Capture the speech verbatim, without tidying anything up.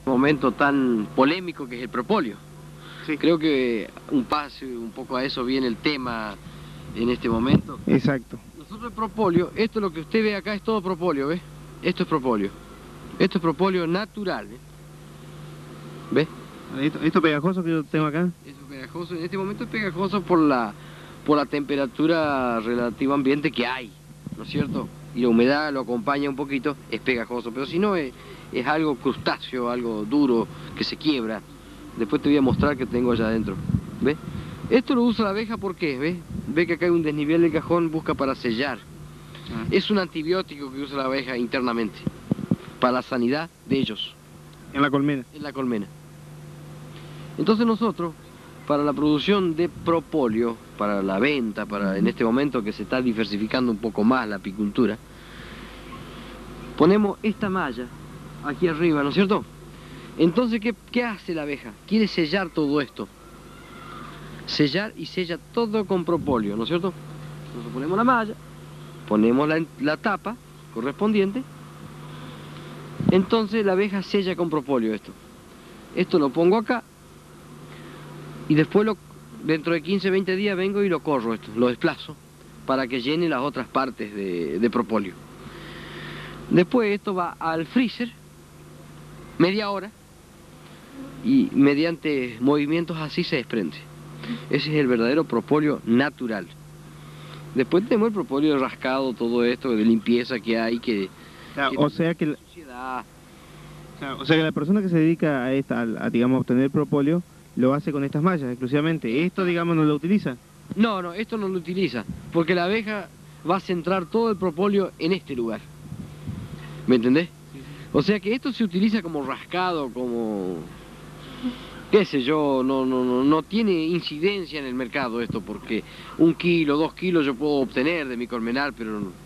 Momento tan polémico que es el propóleo. Sí. Creo que un pase un poco a eso viene el tema en este momento. Exacto. Nosotros el propóleo, esto lo que usted ve acá es todo propóleo, ¿ves? Esto es propóleo. Esto es propóleo natural, ¿ves? ¿Ves? Esto, esto pegajoso que yo tengo acá. Esto pegajoso, en este momento es pegajoso por la, por la temperatura relativa ambiente que hay, ¿no es cierto? Y la humedad lo acompaña un poquito, es pegajoso, pero si no es, es algo crustáceo, algo duro, que se quiebra. Después te voy a mostrar que tengo allá adentro, ¿ves? Esto lo usa la abeja, ¿por qué? ¿Ves? Ve que acá hay un desnivel del cajón, busca para sellar. Ah. Es un antibiótico que usa la abeja internamente, para la sanidad de ellos. En la colmena. En la colmena. Entonces nosotros, para la producción de propóleo, para la venta, para en este momento que se está diversificando un poco más la apicultura, ponemos esta malla aquí arriba, ¿no es cierto? Entonces, ¿qué, qué hace la abeja? Quiere sellar todo esto. Sellar y sella todo con propóleo, ¿no es cierto? Entonces ponemos la malla, ponemos la, la tapa correspondiente, entonces la abeja sella con propóleo esto. Esto lo pongo acá, y después lo, dentro de quince, veinte días vengo y lo corro esto, lo desplazo, para que llene las otras partes de, de propóleo. Después esto va al freezer, media hora, y mediante movimientos así se desprende. Ese es el verdadero propóleo natural. Después tenemos el propóleo rascado, todo esto de limpieza que hay, que... Claro, que o sea que... La, claro, o sea que la persona que se dedica a esta, a, a digamos, obtener propóleo, lo hace con estas mallas exclusivamente. ¿Esto, digamos, no lo utiliza? No, no, esto no lo utiliza, porque la abeja va a centrar todo el propóleo en este lugar. ¿Me entendés? O sea que esto se utiliza como rascado, como... qué sé yo, no, no, no, no tiene incidencia en el mercado esto, porque un kilo, dos kilos yo puedo obtener de mi colmenar, pero